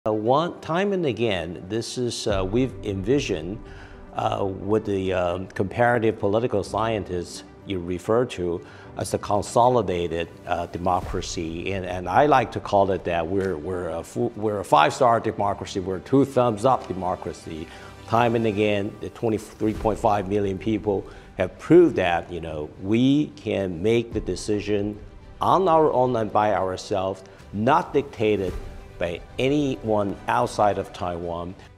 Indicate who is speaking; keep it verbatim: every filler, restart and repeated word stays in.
Speaker 1: Uh, one time and again, this is uh, we've envisioned uh, what the um, comparative political scientists you refer to as a consolidated uh, democracy, and, and I like to call it that we're we're a we're a five-star democracy, we're a two thumbs up democracy. Time and again, the twenty-three point five million people have proved that you know we can make the decision on our own and by ourselves, not dictated by anyone outside of Taiwan.